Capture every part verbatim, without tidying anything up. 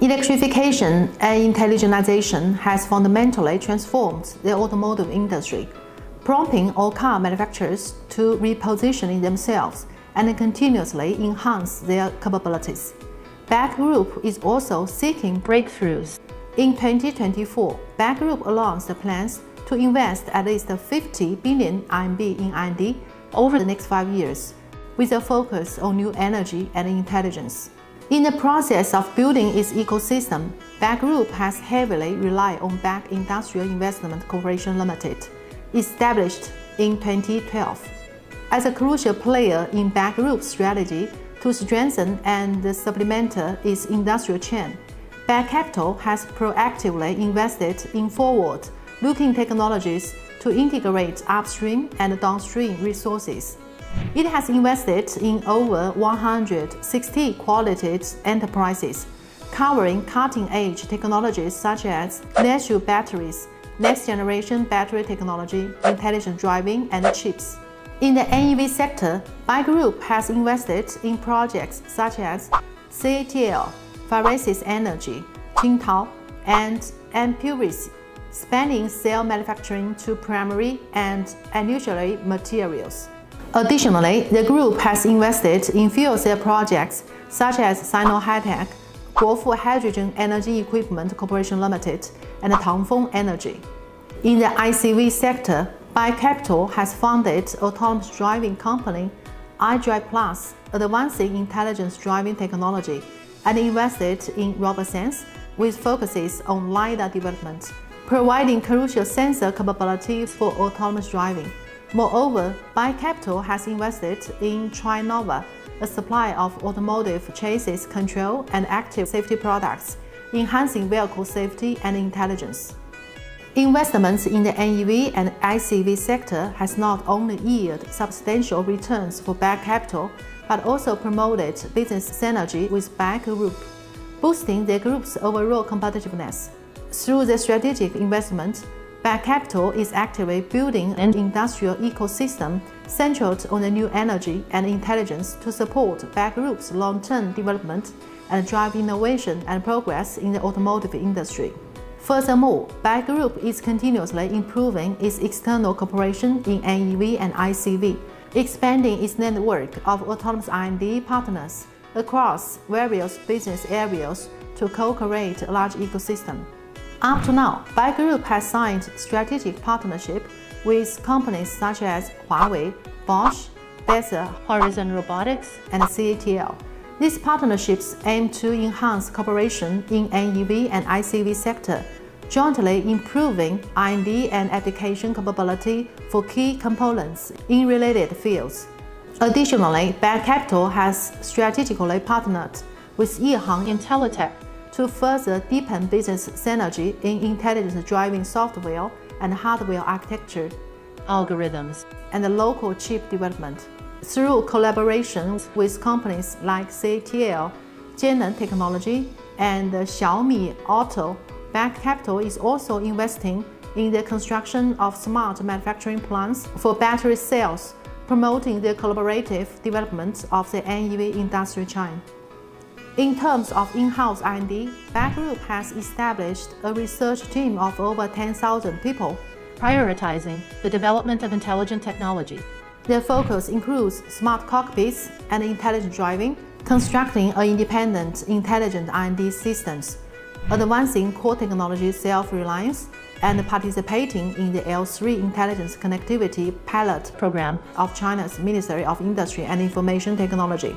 Electrification and intelligentization has fundamentally transformed the automotive industry, prompting all car manufacturers to reposition themselves and continuously enhance their capabilities. Baic Group is also seeking breakthroughs. In twenty twenty-four, Baic Group announced plans to invest at least fifty billion R M B in R and D over the next five years, with a focus on new energy and intelligence. In the process of building its ecosystem, Baic Group has heavily relied on Baic Industrial Investment Corporation Limited, established in twenty twelve. As a crucial player in Baic Group's strategy to strengthen and supplement its industrial chain, Baic Capital has proactively invested in forward-looking technologies to integrate upstream and downstream resources. It has invested in over one hundred sixty quality enterprises, covering cutting-edge technologies such as lead-acid batteries, next-generation battery technology, intelligent driving, and chips. In the N E V sector, Baic Group has invested in projects such as C A T L, Farasis Energy, Qingtao, and Ampuris, spanning cell manufacturing to primary and ancillary materials. Additionally, the group has invested in fuel cell projects such as Sino High-Tech, Guofu Hydrogen Energy Equipment Corporation Limited, and Tangfeng Energy. In the I C V sector, Baic Capital has founded autonomous driving company iDrive Plus, advancing intelligent driving technology, and invested in RoboSense with focuses on LiDAR development, providing crucial sensor capabilities for autonomous driving. Moreover, Baic Capital has invested in Trinova, a supplier of automotive chassis control and active safety products, enhancing vehicle safety and intelligence. Investments in the N E V and I C V sector has not only yielded substantial returns for Baic Capital, but also promoted business synergy with Baic Group, boosting the group's overall competitiveness. Through the strategic investment, Baic Capital is actively building an industrial ecosystem centered on the new energy and intelligence to support Baic Group's long-term development and drive innovation and progress in the automotive industry. Furthermore, Baic Group is continuously improving its external cooperation in N E V and I C V, expanding its network of autonomous R and D partners across various business areas to co-create a large ecosystem. Up to now, Baic Group has signed strategic partnership with companies such as Huawei, Bosch, Baic, Horizon Robotics, and C A T L. These partnerships aim to enhance cooperation in N E V and I C V sector, jointly improving R and D and application capability for key components in related fields. Additionally, Baic Capital has strategically partnered with Yihang Intelitech to further deepen business synergy in intelligent driving software and hardware architecture, algorithms, and local chip development. Through collaborations with companies like C A T L, Jianan Technology, and Xiaomi Auto, Baic Capital is also investing in the construction of smart manufacturing plants for battery cells, promoting the collaborative development of the N E V industry chain. In terms of in-house R and D, Baic Group has established a research team of over ten thousand people, prioritizing the development of intelligent technology. Their focus includes smart cockpits and intelligent driving, constructing an independent intelligent R and D systems, advancing core technology self-reliance, and participating in the L three Intelligence Connectivity Pilot Program of China's Ministry of Industry and Information Technology.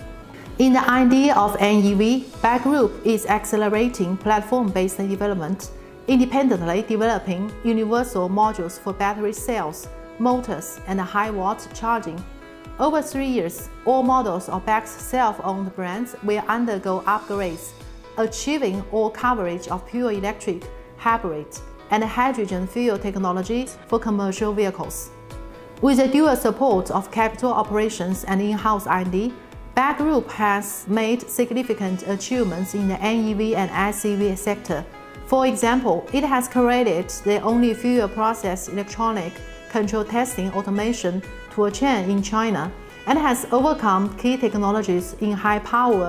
In the R and D of N E V, Baic Group is accelerating platform-based development, independently developing universal modules for battery cells, motors, and high-watt charging. Over three years, all models of Baic's self-owned brands will undergo upgrades, achieving all coverage of pure electric, hybrid, and hydrogen fuel technologies for commercial vehicles. With the dual support of capital operations and in-house R and D, Baic Group has made significant achievements in the N E V and I C V sector. For example, it has created the only fuel process electronic control testing automation tool chain in China and has overcome key technologies in high-power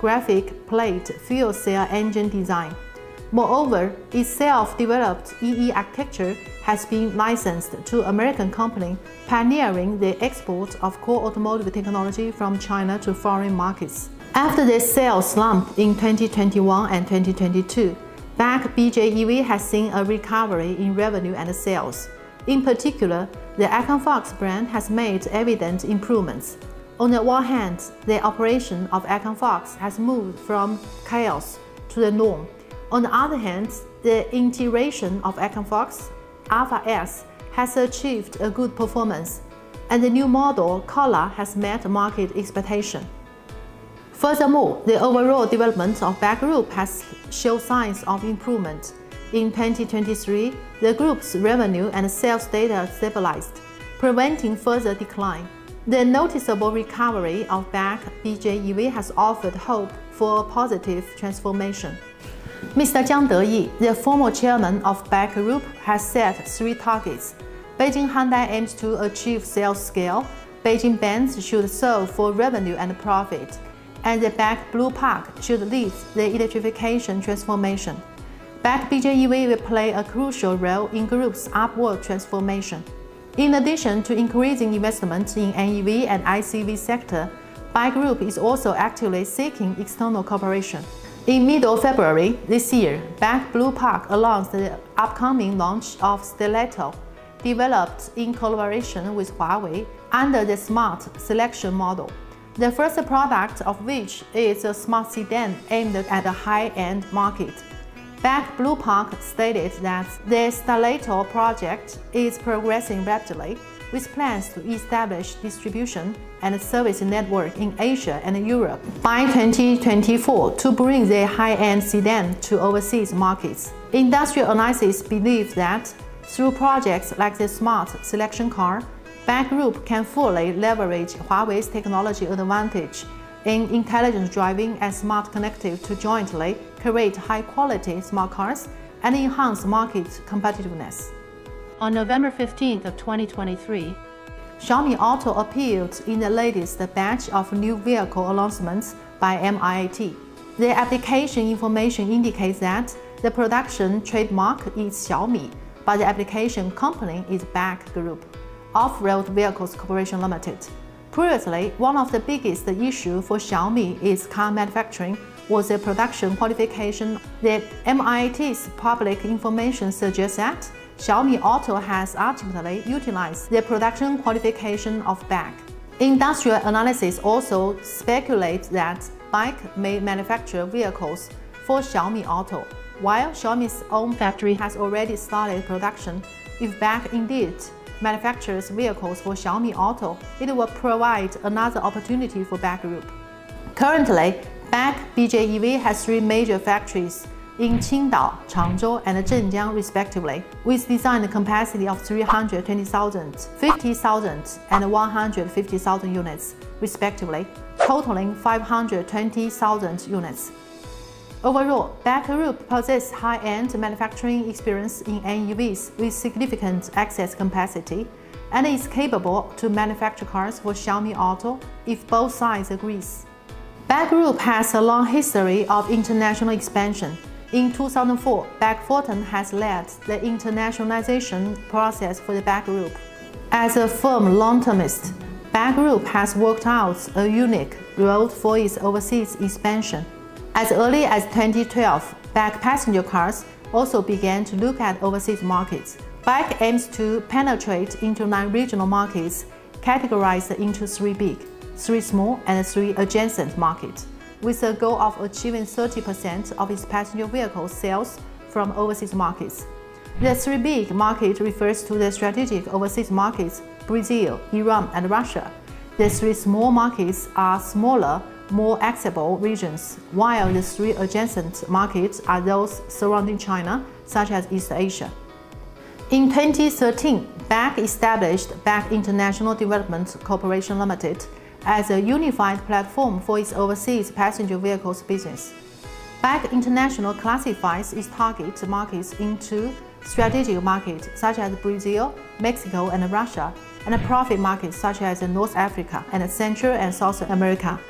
graphic plate fuel cell engine design. Moreover, its self-developed E E architecture has been licensed to American company, pioneering the export of core automotive technology from China to foreign markets. After the sales slump in twenty twenty-one and twenty twenty-two, Baic B J E V has seen a recovery in revenue and sales. In particular, the Icon Fox brand has made evident improvements. On the one hand, the operation of Icon Fox has moved from chaos to the norm. On the other hand, the integration of Icon Fox Alpha S has achieved a good performance, and the new model Color has met market expectation. Furthermore, the overall development of Baic Group has shown signs of improvement. In twenty twenty-three, the group's revenue and sales data stabilized, preventing further decline. The noticeable recovery of Baic B J E V has offered hope for a positive transformation. Mister Jiang Deyi, the former chairman of Baic Group, has set three targets. Beijing Hyundai aims to achieve sales scale, Beijing Benz should solve for revenue and profit, and the Baic Blue Park should lead the electrification transformation. Baic B J E V will play a crucial role in group's upward transformation. In addition to increasing investment in N E V and I C V sector, Baic Group is also actively seeking external cooperation. In mid-February this year, Baic Blue Park announced the upcoming launch of Stiletto, developed in collaboration with Huawei under the Smart Selection model. The first product of which is a smart sedan aimed at a high-end market. Baic Blue Park stated that the Stiletto project is progressing rapidly, with plans to establish distribution and service network in Asia and Europe by twenty twenty-four to bring the high-end sedan to overseas markets. Industrial analysis believes that through projects like the Smart Selection car, Baic Group can fully leverage Huawei's technology advantage in intelligent driving and smart connective to jointly create high-quality smart cars and enhance market competitiveness. On November fifteenth of twenty twenty-three, Xiaomi Auto appeared in the latest batch of new vehicle announcements by M I A T. The application information indicates that the production trademark is Xiaomi, but the application company is Baic Group, Off-Road Vehicles Corporation Limited. Previously, one of the biggest issues for Xiaomi is car manufacturing was the production qualification. The M I A T's public information suggests that Xiaomi Auto has ultimately utilized the production qualification of Baic. Industrial analysis also speculates that Baic may manufacture vehicles for Xiaomi Auto, while Xiaomi's own factory has already started production. If Baic indeed manufactures vehicles for Xiaomi Auto, it will provide another opportunity for Baic Group. Currently, Baic B J E V has three major factories in Qingdao, Changzhou, and Zhenjiang respectively, with design capacity of three hundred twenty thousand, fifty thousand, and one hundred fifty thousand units respectively, totaling five hundred twenty thousand units. Overall, Baic Group possesses high-end manufacturing experience in N E Vs with significant access capacity, and is capable to manufacture cars for Xiaomi Auto if both sides agree. Baic Group has a long history of international expansion. In two thousand four, Baic Fortin has led the internationalization process for the Baic Group. As a firm long-termist, Baic Group has worked out a unique road for its overseas expansion. As early as twenty twelve, Baic passenger cars also began to look at overseas markets. Baic aims to penetrate into nine regional markets, categorized into three big, three small, and three adjacent markets, with a goal of achieving thirty percent of its passenger vehicle sales from overseas markets. The three big markets refers to the strategic overseas markets, Brazil, Iran, and Russia. The three small markets are smaller, more accessible regions, while the three adjacent markets are those surrounding China, such as East Asia. In twenty thirteen, Baic established Baic International Development Corporation Limited as a unified platform for its overseas passenger vehicles business. Baic International classifies its target markets into strategic markets such as Brazil, Mexico, and Russia, and profit markets such as North Africa and Central and South America.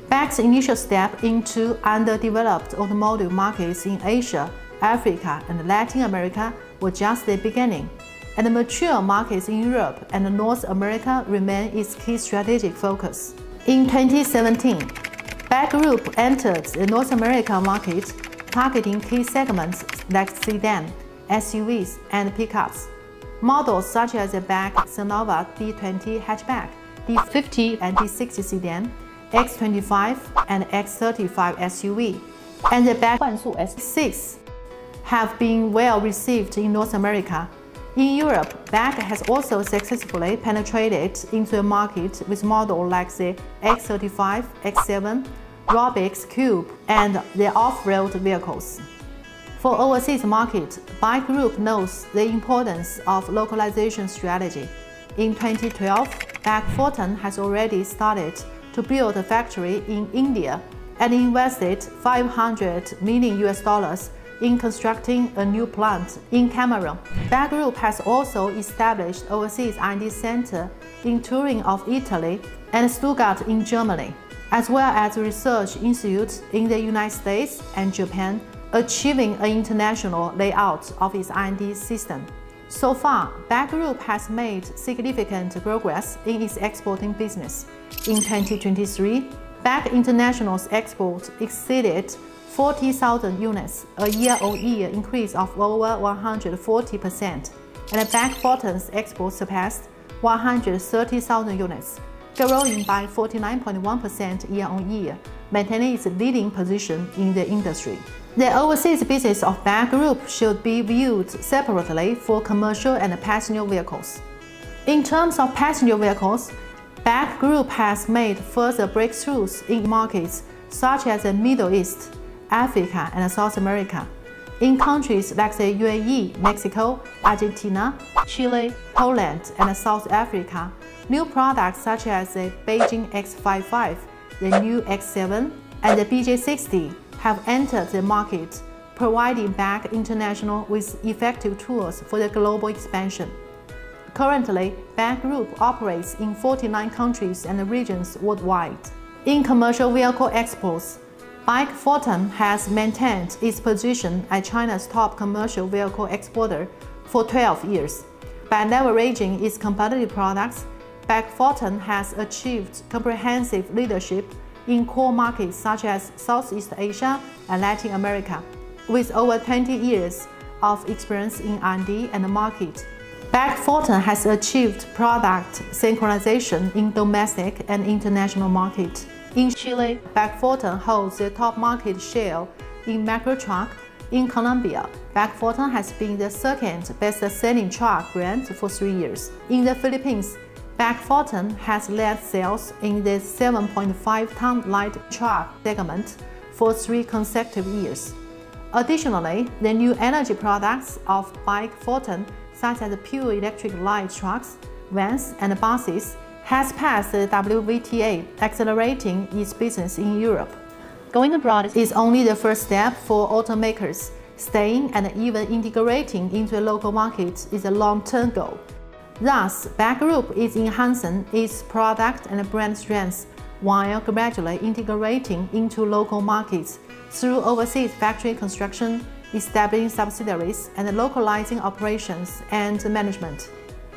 Baic's initial step into underdeveloped automotive markets in Asia, Africa, and Latin America were just the beginning, and the mature markets in Europe and North America remain its key strategic focus. In twenty seventeen, Baic Group entered the North American market, targeting key segments like sedan, S U Vs, and pickups. Models such as the Baic Sonova D twenty hatchback, D fifty and D sixty sedan, X twenty-five and X thirty-five S U V, and the Baic S six have been well received in North America. In Europe, Baic has also successfully penetrated into the market with models like the X thirty-five, X seven, Baic Cube, and the off-road vehicles. For overseas market, Baic Group knows the importance of localization strategy. In twenty twelve, Baic Fortin has already started to build a factory in India and invested five hundred million U S dollars in constructing a new plant in Cameroon. Baic Group has also established overseas R and D center in Turin of Italy and Stuttgart in Germany, as well as research institutes in the United States and Japan, achieving an international layout of its R and D system. So far, Baic Group has made significant progress in its exporting business. In twenty twenty-three, Baic International's exports exceeded forty thousand units, a year-on-year increase of over one hundred forty percent, and Baic Fortin's exports surpassed one hundred thirty thousand units, growing by forty-nine point one percent year-on-year, maintaining its leading position in the industry. The overseas business of Baic Group should be viewed separately for commercial and passenger vehicles. In terms of passenger vehicles, Baic Group has made further breakthroughs in markets such as the Middle East, Africa, and South America. In countries like the U A E, Mexico, Argentina, Chile, Poland, and South Africa, new products such as the Beijing X fifty-five, the new X seven, and the B J sixty have entered the market, providing Baic International with effective tools for the global expansion. Currently, Baic Group operates in forty-nine countries and regions worldwide. In commercial vehicle exports, Baic Fortin has maintained its position as China's top commercial vehicle exporter for twelve years. By leveraging its competitive products, Baic Fortin has achieved comprehensive leadership in core markets such as Southeast Asia and Latin America. With over twenty years of experience in R and D and market, Baic Fortin has achieved product synchronization in domestic and international markets. In Chile, Baic Fortin holds the top market share in micro truck. In Colombia, Baic Fortin has been the second best-selling truck brand for three years. In the Philippines, Baic Fortin has led sales in the seven point five ton light truck segment for three consecutive years. Additionally, the new energy products of Baic Fortin, such as pure electric light trucks, vans, and buses, has passed the W V T A, accelerating its business in Europe. Going abroad is only the first step for automakers. Staying and even integrating into the local market is a long-term goal. Thus, Baic Group is enhancing its product and brand strengths while gradually integrating into local markets through overseas factory construction, establishing subsidiaries, and localizing operations and management.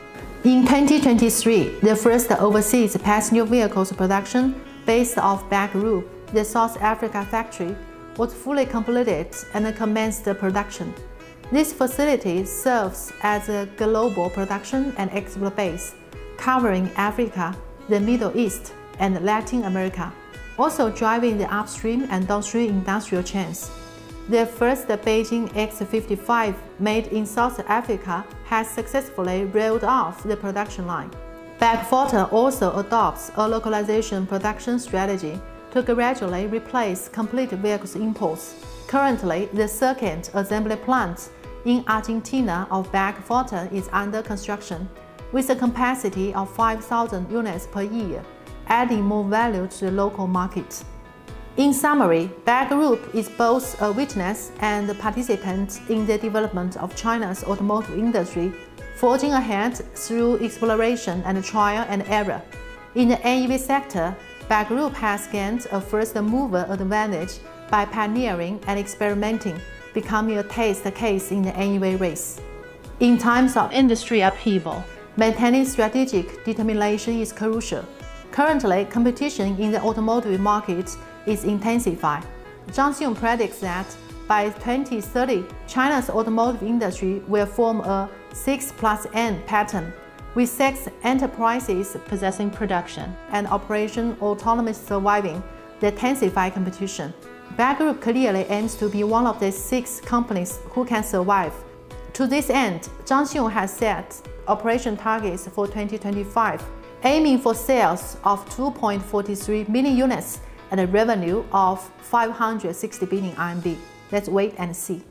In twenty twenty-three, the first overseas passenger vehicles production based off Baic Group, the South Africa factory, was fully completed and commenced production. This facility serves as a global production and export base, covering Africa, the Middle East, and Latin America, also driving the upstream and downstream industrial chains. The first Beijing X fifty-five made in South Africa has successfully rolled off the production line. Baic Fortin also adopts a localization production strategy to gradually replace complete vehicles imports. Currently, the second assembly plant in Argentina of Baic Fortin is under construction, with a capacity of five thousand units per year, adding more value to the local market. In summary, Baic Group is both a witness and a participant in the development of China's automotive industry, forging ahead through exploration and trial and error. In the N E V sector, Baic Group has gained a first-mover advantage by pioneering and experimenting, becoming a test case in the N E V race. In times of industry upheaval, maintaining strategic determination is crucial. Currently, competition in the automotive market is intensifying. Zhang Xiong predicts that by twenty thirty, China's automotive industry will form a six plus N pattern, with six enterprises possessing production and operation autonomy surviving the intensified competition. Baic Group clearly aims to be one of the six companies who can survive. To this end, Zhang Xiong has set operation targets for twenty twenty-five, aiming for sales of two point four three million units and a revenue of five hundred sixty billion R M B. Let's wait and see.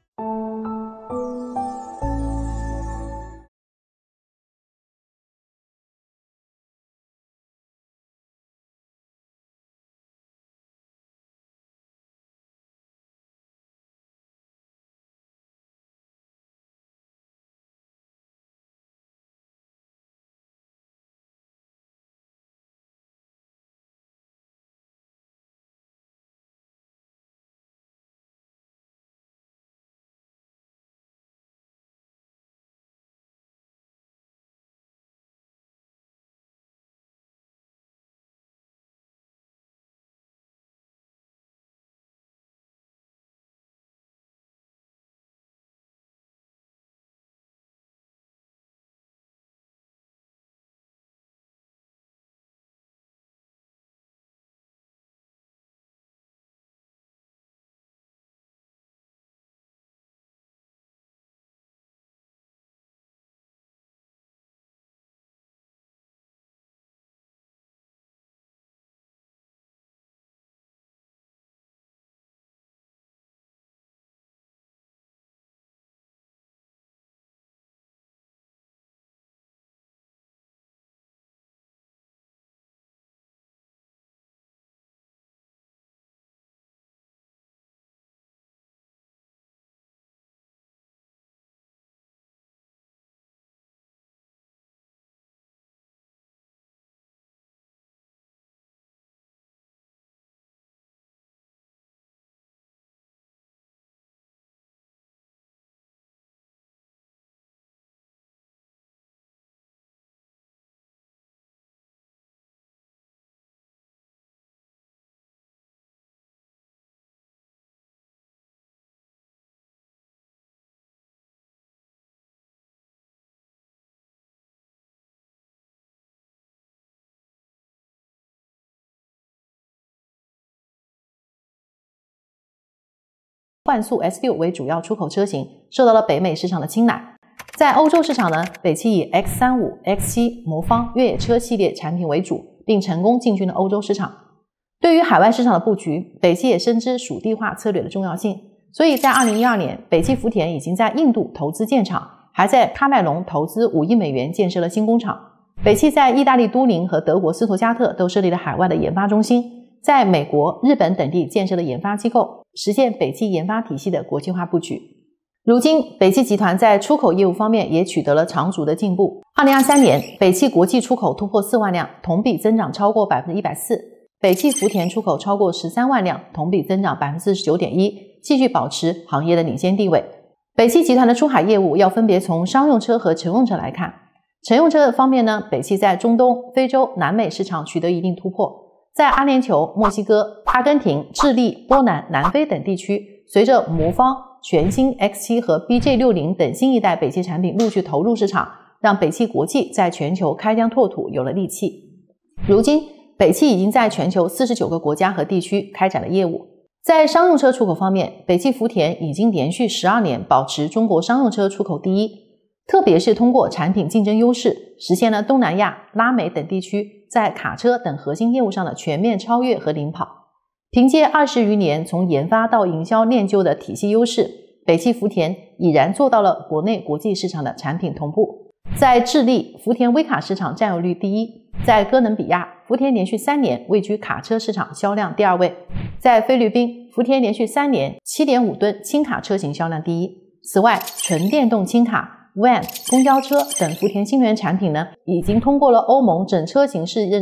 幻速 S 六 为主要出口车型，受到了北美市场的青睐。在欧洲市场呢，北汽以 X 三十五、X 七、魔方越野车系列产品为主，并成功进军了欧洲市场。对于海外市场的布局，北汽也深知属地化策略的重要性，所以在二零一二年，北汽福田已经在印度投资建厂，还在喀麦隆投资五亿美元建设了新工厂。北汽在意大利都灵和德国斯图加特都设立了海外的研发中心，在美国、日本等地建设了研发机构，实现北汽研发体系的国际化布局。如今，北汽集团在出口业务方面也取得了长足的进步。二零二三年，北汽国际出口突破四万辆，同比增长超过 百分之一百四十。北汽福田出口超过十三万辆，同比增长 百分之四十九点一， 继续保持行业的领先地位。北汽集团的出海业务要分别从商用车和乘用车来看。乘用车方面呢，北汽在中东、非洲、南美市场取得一定突破。在阿联酋、墨西哥、阿根廷、智利、波兰、南非等地区，随着魔方、全新 X 七 和 B J 六十 等新一代北汽产品陆续投入市场，让北汽国际在全球开疆拓土有了力气。如今，北汽已经在全球四十九个国家和地区开展了业务。在商用车出口方面，北汽福田已经连续十二年保持中国商用车出口第一，特别是通过产品竞争优势，实现了东南亚、拉美等地区在卡车等核心业务上的全面超越和领跑。凭借二十余年从研发到营销练就的体系优势，北汽福田已然做到了国内国际市场的产品同步。在智利，福田威卡市场占有率第一；在哥伦比亚，福田连续三年位居卡车市场销量第二位；在菲律宾，福田连续三年 七点五 吨轻卡车型销量第一。此外，纯电动轻卡、van、公交车等福田新能源产品呢，已经通过了欧盟整车形式认证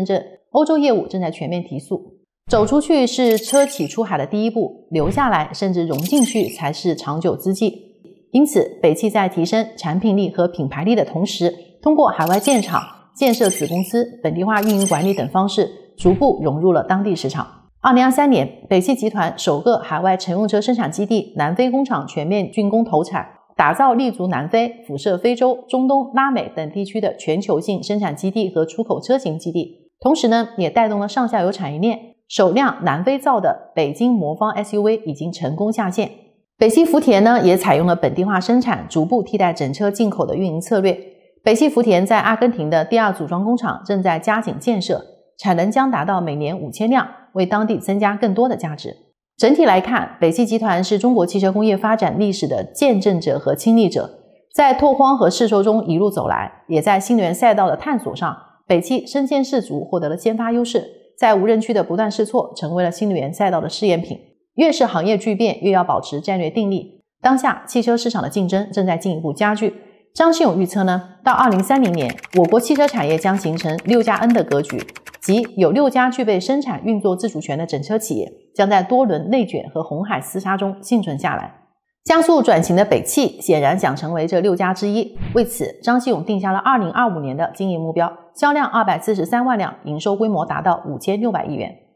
欧洲业务正在全面提速。走出去是车企出海的第一步，留下来甚至融进去才是长久之计。因此，北汽在提升产品力和品牌力的同时，通过海外建厂、建设子公司、本地化运营管理等方式，逐步融入了当地市场。二零二三年，北汽集团首个海外乘用车生产基地南非工厂全面竣工投产，打造立足南非、辐射非洲、中东、拉美等地区的全球性生产基地和出口车型基地。同时呢，也带动了上下游产业链。首辆南非造的北京魔方 S U V 已经成功下线。北汽福田呢，也采用了本地化生产，逐步替代整车进口的运营策略。北汽福田在阿根廷的第二组装工厂正在加紧建设，产能将达到每年五千辆，为当地增加更多的价值。整体来看，北汽集团是中国汽车工业发展历史的见证者和亲历者，在拓荒和试错中一路走来，也在新能源赛道的探索上，北汽身先士卒，获得了先发优势。在无人区的不断试错，成为了新能源赛道的试验品。越是行业巨变，越要保持战略定力。当下汽车市场的竞争正在进一步加剧。张新勇预测呢，到二零三零年，我国汽车产业将形成六加 N 的格局，即有六家具备生产运作自主权的整车企业，将在多轮内卷和红海厮杀中幸存下来。加速转型的北汽显然想成为这六家之一，为此张新勇定下了二零二五年的经营目标，销量二百四十三万辆，营收规模达到五千六百亿元。